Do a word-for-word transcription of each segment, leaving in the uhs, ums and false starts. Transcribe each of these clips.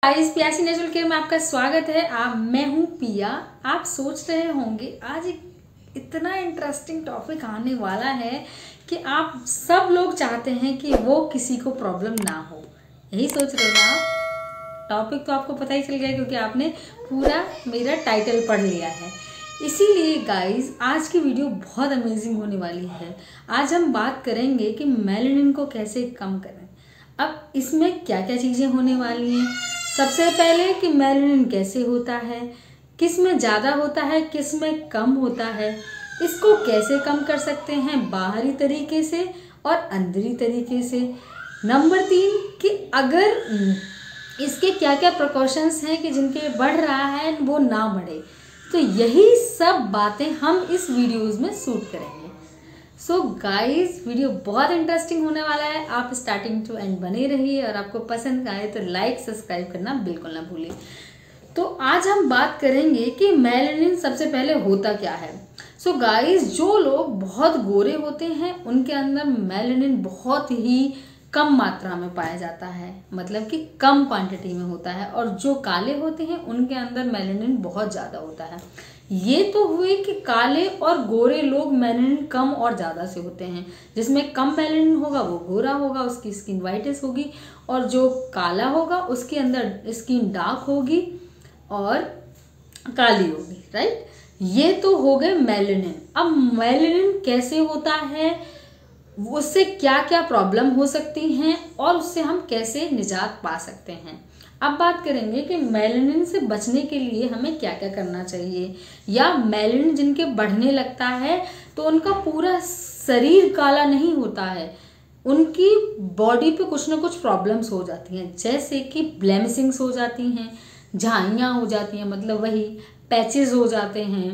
Guys पियासी natural care में आपका स्वागत है। आप मैं हूं पिया। आप सोच रहे होंगे आज एक इतना इंटरेस्टिंग टॉपिक आने वाला है कि आप सब लोग चाहते हैं कि वो किसी को प्रॉब्लम ना हो। यही सोच रहे हो आप? टॉपिक तो आपको पता ही चल गया क्योंकि आपने पूरा मेरा टाइटल पढ़ लिया है। इसीलिए गाइस आज की वीडियो बहुत अमेजिंग होने वाली है। आज हम बात करेंगे कि मेलानिन को कैसे कम करें। अब इसमें क्या क्या चीजें होने वाली हैं। सबसे पहले कि मेलानिन कैसे होता है, किस में ज़्यादा होता है, किस में कम होता है, इसको कैसे कम कर सकते हैं बाहरी तरीके से और अंदरी तरीके से। नंबर तीन कि अगर इसके क्या क्या प्रिकॉशंस हैं कि जिनके बढ़ रहा है वो ना बढ़े। तो यही सब बातें हम इस वीडियोस में शूट करेंगे। सो गाइस वीडियो बहुत इंटरेस्टिंग होने वाला है। आप स्टार्टिंग टू एंड बने रहिए और आपको पसंद आए तो लाइक सब्सक्राइब करना बिल्कुल ना भूलिए। तो आज हम बात करेंगे कि मेलानिन सबसे पहले होता क्या है। सो so गाइस जो लोग बहुत गोरे होते हैं उनके अंदर मेलानिन बहुत ही कम मात्रा में पाया जाता है, मतलब कि कम क्वांटिटी में होता है। और जो काले होते हैं उनके अंदर मेलानिन बहुत ज़्यादा होता है। ये तो हुए कि काले और गोरे लोग मेलानिन कम और ज़्यादा से होते हैं। जिसमें कम मेलानिन होगा वो गोरा होगा, उसकी स्किन वाइटिश होगी, और जो काला होगा उसके अंदर स्किन डार्क होगी और काली होगी। राइट, ये तो हो गए मेलानिन। अब मेलानिन कैसे होता है, उससे क्या क्या प्रॉब्लम हो सकती हैं और उससे हम कैसे निजात पा सकते हैं। अब बात करेंगे कि मेलानिन से बचने के लिए हमें क्या क्या करना चाहिए। या मेलानिन जिनके बढ़ने लगता है तो उनका पूरा शरीर काला नहीं होता है, उनकी बॉडी पे कुछ ना कुछ प्रॉब्लम्स हो जाती हैं, जैसे कि ब्लेमिशिंग्स हो जाती हैं, झाइयाँ हो जाती हैं, मतलब वही पैचेस हो जाते हैं।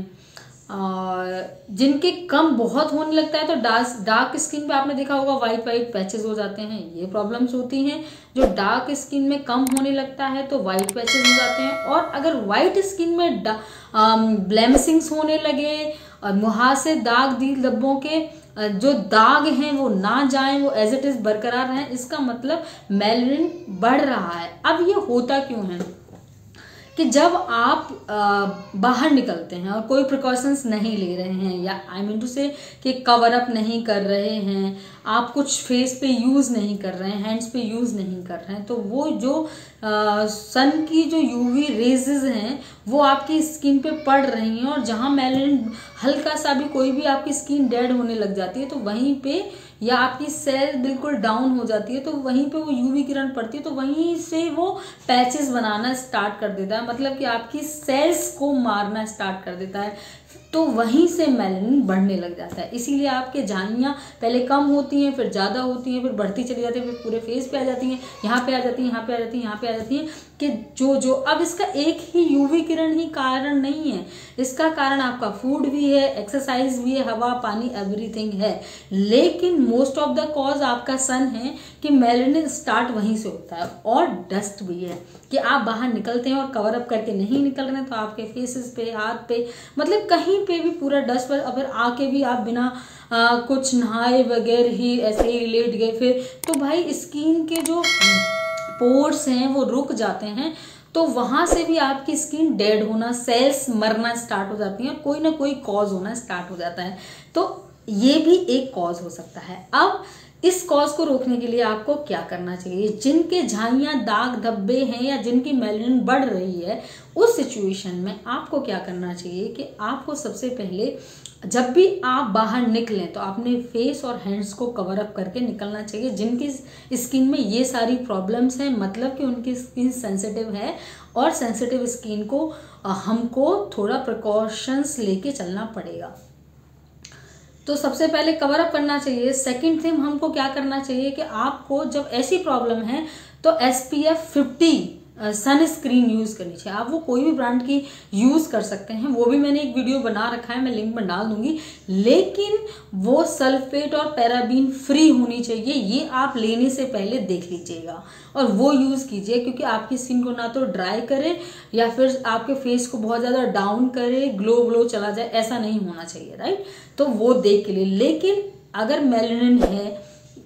और जिनके कम बहुत होने लगता है तो डार्क डार्क स्किन पे आपने देखा होगा वाइट वाइट पैचेस हो जाते हैं, ये प्रॉब्लम्स होती हैं। जो डार्क स्किन में कम होने लगता है तो वाइट पैचेस हो जाते हैं। और अगर वाइट स्किन में ब्लेमिशिंग्स होने लगे और मुहां से दाग दी धब्बों के जो दाग हैं वो ना जाएं, वो एज इट इज बरकरार रहें, इसका मतलब मेलानिन बढ़ रहा है। अब ये होता क्यों है कि जब आप आ, बाहर निकलते हैं और कोई प्रिकॉशंस नहीं ले रहे हैं, या आई मीन टू से कि कवर अप नहीं कर रहे हैं, आप कुछ फेस पे यूज़ नहीं कर रहे हैं, हैंड्स पे यूज़ नहीं कर रहे हैं, तो वो जो आ, सन की जो यूवी रेजेस हैं वो आपकी स्किन पे पड़ रही हैं। और जहाँ मेलानिन हल्का सा भी कोई भी आपकी स्किन डेड होने लग जाती है तो वहीं पे, या आपकी सेल बिल्कुल डाउन हो जाती है तो वहीं पे वो यूवी किरण पड़ती है तो वहीं से वो पैचेस बनाना स्टार्ट कर देता है, मतलब कि आपकी सेल्स को मारना स्टार्ट कर देता है। तो वहीं से मेलानिन बढ़ने लग जाता है। इसीलिए आपके झाइयाँ पहले कम होती हैं, फिर ज़्यादा होती हैं, फिर बढ़ती चली जाती है, फिर पूरे फेस पे आ जाती हैं, यहाँ पे आ जाती हैं, यहाँ पे आ जाती हैं, यहाँ पे आ जाती हैं कि जो जो अब इसका एक ही यूवी किरण ही कारण नहीं है, इसका कारण आपका फूड भी है, एक्सरसाइज भी है, हवा पानी एवरीथिंग है। लेकिन मोस्ट ऑफ द कॉज आपका सन है कि मेलानिन स्टार्ट वहीं से होता है। और डस्ट भी है कि आप बाहर निकलते हैं और कवर अप करके नहीं निकल रहे हैं तो आपके फेसेस पे, हाथ पे, मतलब कहीं पे भी पूरा डस्ट पर, अगर आके भी आप बिना आ, कुछ नहाए वगैरह ही ऐसे ही लेट गए फिर, तो भाई स्किन के जो पोर्स हैं वो रुक जाते हैं, तो वहां से भी आपकी स्किन डेड होना, सेल्स मरना स्टार्ट हो जाती हैं, कोई ना कोई कॉज होना स्टार्ट हो जाता है। तो ये भी एक कॉज हो सकता है। अब इस कॉज को रोकने के लिए आपको क्या करना चाहिए। जिनके झाइयाँ दाग धब्बे हैं या जिनकी मेलानिन बढ़ रही है, उस सिचुएशन में आपको क्या करना चाहिए कि आपको सबसे पहले जब भी आप बाहर निकलें तो अपने फेस और हैंड्स को कवर अप करके निकलना चाहिए। जिनकी स्किन में ये सारी प्रॉब्लम्स हैं, मतलब कि उनकी स्किन सेंसिटिव है, और सेंसिटिव स्किन को हमको थोड़ा प्रिकॉशंस लेके चलना पड़ेगा। तो सबसे पहले कवर अप करना चाहिए। सेकंड थिंग हमको क्या करना चाहिए कि आपको जब ऐसी प्रॉब्लम है तो S P F fifty sunscreen use करनी चाहिए। आप वो कोई भी ब्रांड की यूज कर सकते हैं, वो भी मैंने एक वीडियो बना रखा है, मैं लिंक में डाल दूंगी। लेकिन वो सल्फेट और पैराबीन फ्री होनी चाहिए, ये आप लेने से पहले देख लीजिएगा और वो यूज कीजिए, क्योंकि आपकी स्किन को ना तो ड्राई करे या फिर आपके फेस को बहुत ज्यादा डाउन करे, ग्लो ग्लो चला जाए, ऐसा नहीं होना चाहिए। राइट, तो वो देख के लिए। लेकिन अगर मेलानिन है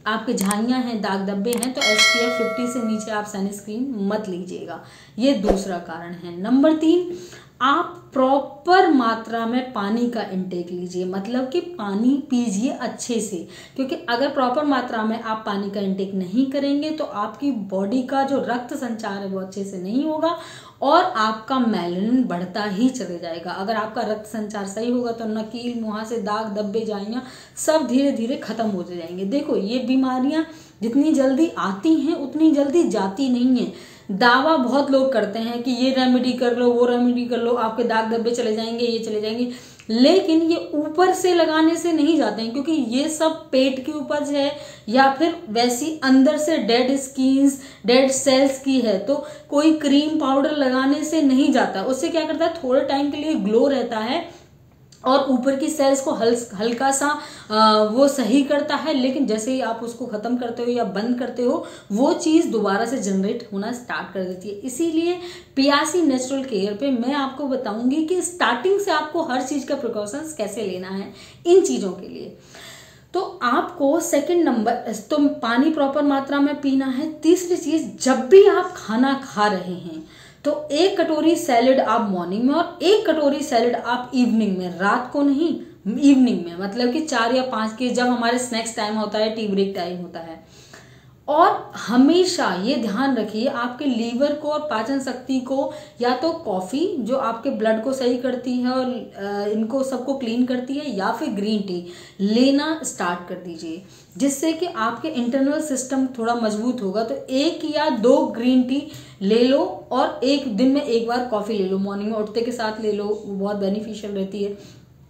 आपके झाइयाँ हैं, दाग धब्बे हैं, तो एस पी एफ फिफ्टी से नीचे आप सनस्क्रीन मत लीजिएगा। ये दूसरा कारण है। नंबर तीन, आप प्रॉपर मात्रा में पानी का इंटेक लीजिए, मतलब कि पानी पीजिए अच्छे से, क्योंकि अगर प्रॉपर मात्रा में आप पानी का इंटेक नहीं करेंगे तो आपकी बॉडी का जो रक्त संचार है वो अच्छे से नहीं होगा और आपका मेलानिन बढ़ता ही चले जाएगा। अगर आपका रक्त संचार सही होगा तो नकील, मुहासे, दाग धब्बे, झाइयाँ सब धीरे धीरे खत्म होते जाएंगे। देखो, ये बीमारियां जितनी जल्दी आती हैं उतनी जल्दी जाती नहीं है। दावा बहुत लोग करते हैं कि ये रेमेडी कर लो, वो रेमेडी कर लो, आपके दाग धब्बे चले जाएंगे, ये चले जाएंगे, लेकिन ये ऊपर से लगाने से नहीं जाते हैं, क्योंकि ये सब पेट की उपज है या फिर वैसी अंदर से डेड स्किन्स, डेड सेल्स की है। तो कोई क्रीम पाउडर लगाने से नहीं जाता। उससे क्या करता है, थोड़े टाइम के लिए ग्लो रहता है और ऊपर की सेल्स को हल, हल्का सा आ, वो सही करता है, लेकिन जैसे ही आप उसको खत्म करते हो या बंद करते हो वो चीज़ दोबारा से जनरेट होना स्टार्ट कर देती है। इसीलिए पियासी नेचुरल केयर पे मैं आपको बताऊंगी कि स्टार्टिंग से आपको हर चीज़ का प्रिकॉशंस कैसे लेना है इन चीज़ों के लिए। तो आपको सेकंड नंबर तो पानी प्रॉपर मात्रा में पीना है। तीसरी चीज़, जब भी आप खाना खा रहे हैं तो एक कटोरी सैलेड आप मॉर्निंग में और एक कटोरी सैलेड आप इवनिंग में, रात को नहीं, इवनिंग में, मतलब कि चार या पाँच के जब हमारे स्नैक्स टाइम होता है, टी ब्रेक टाइम होता है। और हमेशा ये ध्यान रखिए, आपके लीवर को और पाचन शक्ति को या तो कॉफ़ी जो आपके ब्लड को सही करती है और इनको सबको क्लीन करती है, या फिर ग्रीन टी लेना स्टार्ट कर दीजिए, जिससे कि आपके इंटरनल सिस्टम थोड़ा मजबूत होगा। तो एक या दो ग्रीन टी ले लो और एक दिन में एक बार कॉफ़ी ले लो, मॉर्निंग में उठते के साथ ले लो, वो बहुत बेनिफिशियल रहती है।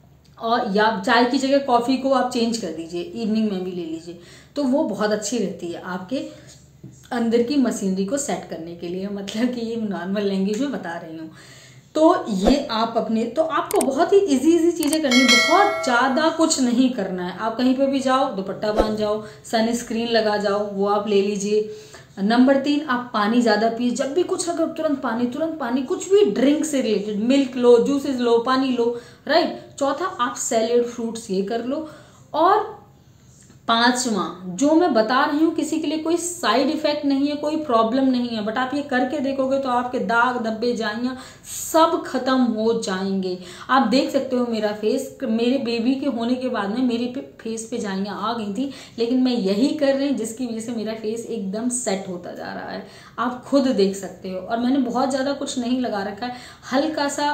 और या चाय की जगह कॉफ़ी को आप चेंज कर दीजिए, इवनिंग में भी ले लीजिए, तो वो बहुत अच्छी रहती है आपके अंदर की मशीनरी को सेट करने के लिए। मतलब कि ये नॉर्मल लैंग्वेज में बता रही हूँ। तो ये आप अपने, तो आपको बहुत ही इजी इजी चीज़ें करनी, बहुत ज़्यादा कुछ नहीं करना है। आप कहीं पे भी जाओ, दुपट्टा बांध जाओ, सनस्क्रीन लगा जाओ, वो आप ले लीजिए। नंबर तीन, आप पानी ज़्यादा पिए, जब भी कुछ अगर तुरंत पानी, तुरंत पानी, कुछ भी ड्रिंक से रिलेटेड, मिल्क लो, जूसेस लो, पानी लो, राइट। चौथा, आप सैलेड, फ्रूट्स ये कर लो। और पांचवा, जो मैं बता रही हूँ किसी के लिए कोई साइड इफेक्ट नहीं है, कोई प्रॉब्लम नहीं है, बट आप ये करके देखोगे तो आपके दाग धब्बे, झाइयाँ सब खत्म हो जाएंगे। आप देख सकते हो मेरा फेस, मेरे बेबी के होने के बाद में मेरे पे, फेस पे झाइयाँ आ गई थी, लेकिन मैं यही कर रही हूँ जिसकी वजह से मेरा फेस एकदम सेट होता जा रहा है। आप खुद देख सकते हो। और मैंने बहुत ज़्यादा कुछ नहीं लगा रखा है, हल्का सा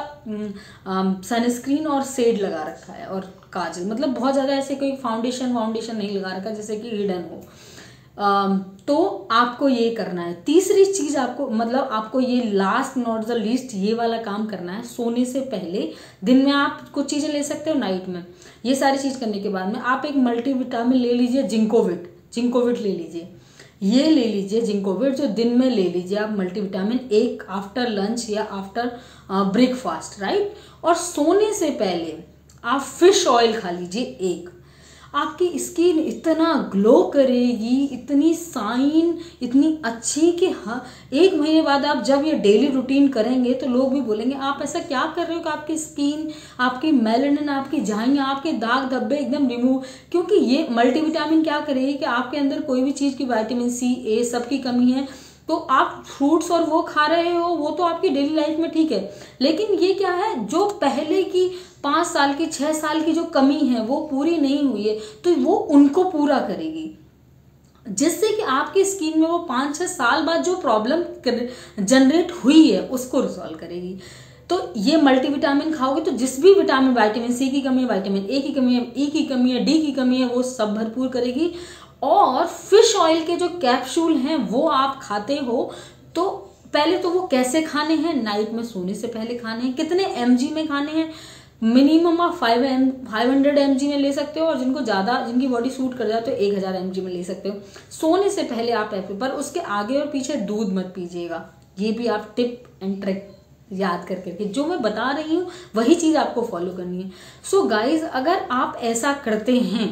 सनस्क्रीन और शेड लगा रखा है और काजल, मतलब बहुत ज़्यादा ऐसे कोई फाउंडेशन फाउंडेशन नहीं लगा रखा जैसे कि हिडन हो। आ, तो आपको ये करना है। तीसरी चीज़ आपको, मतलब आपको ये लास्ट नॉट द लीस्ट ये वाला काम करना है। सोने से पहले दिन में आप कुछ चीज़ें ले सकते हो, नाइट में ये सारी चीज़ करने के बाद में आप एक मल्टीविटामिन ले लीजिए, जिंकोविट, जिंकोविट ले लीजिए, ये ले लीजिए जिंकोविट, जो दिन में ले लीजिए आप मल्टीविटामिन, एक आफ्टर लंच या आफ्टर ब्रेकफास्ट, राइट। और सोने से पहले आप फिश ऑयल खा लीजिए एक। आपकी स्किन इतना ग्लो करेगी, इतनी साइन, इतनी अच्छी कि हाँ, एक महीने बाद आप जब ये डेली रूटीन करेंगे तो लोग भी बोलेंगे आप ऐसा क्या कर रहे हो कि आपकी स्किन, आपकी मेलानिन, आपकी झाइयाँ, आपके दाग धब्बे एकदम रिमूव। क्योंकि ये मल्टीविटामिन क्या करेगी कि आपके अंदर कोई भी चीज़ की, विटामिन सी, ए सबकी कमी है, तो आप फ्रूट्स और वो खा रहे हो, वो तो आपकी डेली लाइफ में ठीक है, लेकिन ये क्या है, जो पहले की पाँच साल की, छः साल की जो कमी है वो पूरी नहीं हुई है, तो वो उनको पूरा करेगी, जिससे कि आपकी स्किन में वो पाँच छः साल बाद जो प्रॉब्लम जनरेट हुई है उसको रिजॉल्व करेगी। तो ये मल्टीविटामिन खाओगे तो जिस भी विटामिन, विटामिन सी की कमी है, विटामिन ए की कमी है, ई की कमी है, डी की कमी है, वो सब भरपूर करेगी। और फिश ऑयल के जो कैप्सूल हैं वो आप खाते हो, तो पहले तो वो कैसे खाने हैं, नाइट में सोने से पहले खाने हैं। कितने एमजी में खाने हैं, मिनिमम आप five M five hundred M G में ले सकते हो, और जिनको ज़्यादा, जिनकी बॉडी सूट कर जाए तो एक हज़ार एम जी में ले सकते हो। सोने से पहले आप ऐप पर, उसके आगे और पीछे दूध मत पीजिएगा। ये भी आप टिप एंड ट्रिक याद कर करके, जो मैं बता रही हूँ वही चीज़ आपको फॉलो करनी है। सो गाइज, अगर आप ऐसा करते हैं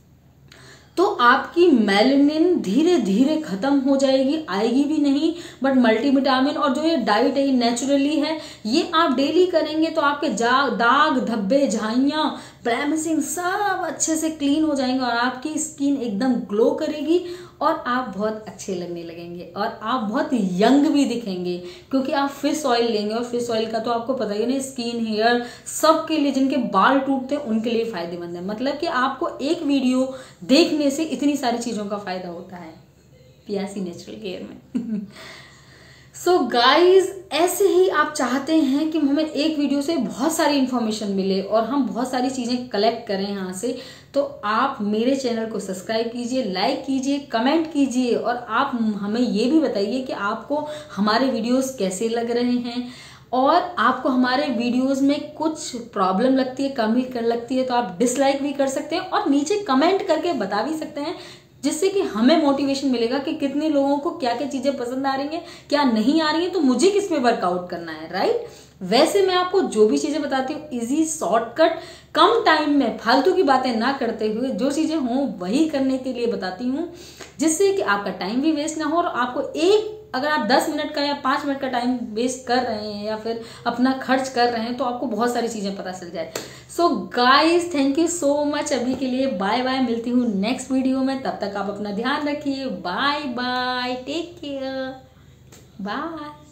तो आपकी मेलानिन धीरे धीरे खत्म हो जाएगी, आएगी भी नहीं। बट मल्टीविटामिन और जो ये डाइट है, ये नेचुरली है, ये आप डेली करेंगे तो आपके दाग धब्बे, झाइयाँ ब्लैमिशिंग सब अच्छे से क्लीन हो जाएंगे और आपकी स्किन एकदम ग्लो करेगी और आप बहुत अच्छे लगने लगेंगे और आप बहुत यंग भी दिखेंगे, क्योंकि आप फिश ऑयल लेंगे और फिश ऑयल का तो आपको पता ही नहीं, स्किन हेयर सब के लिए, जिनके बाल टूटते हैं उनके लिए फायदेमंद है। मतलब कि आपको एक वीडियो देखने से इतनी सारी चीज़ों का फायदा होता है पियासी नेचुरल केयर में। सो so गाइज, ऐसे ही आप चाहते हैं कि हमें एक वीडियो से बहुत सारी इन्फॉर्मेशन मिले और हम बहुत सारी चीज़ें कलेक्ट करें यहाँ से, तो आप मेरे चैनल को सब्सक्राइब कीजिए, लाइक कीजिए, कमेंट कीजिए और आप हमें ये भी बताइए कि आपको हमारे वीडियोस कैसे लग रहे हैं और आपको हमारे वीडियोस में कुछ प्रॉब्लम लगती है, कमी कर लगती है तो आप डिसलाइक भी कर सकते हैं और नीचे कमेंट करके बता भी सकते हैं, जिससे कि हमें मोटिवेशन मिलेगा कि कितने लोगों को क्या क्या चीजें पसंद आ रही हैं, क्या नहीं आ रही हैं, तो मुझे किस पे वर्कआउट करना है, राइट। वैसे मैं आपको जो भी चीजें बताती हूँ इजी शॉर्टकट, कम टाइम में फालतू की बातें ना करते हुए जो चीजें हों वही करने के लिए बताती हूँ, जिससे कि आपका टाइम भी वेस्ट ना हो और आपको एक, अगर आप दस मिनट का या पाँच मिनट का टाइम वेस्ट कर रहे हैं या फिर अपना खर्च कर रहे हैं तो आपको बहुत सारी चीज़ें पता चल जाए। So guys, thank you so much अभी के लिए, बाय बाय, मिलती हूँ नेक्स्ट वीडियो में, तब तक आप अपना ध्यान रखिए, bye bye, take care, bye.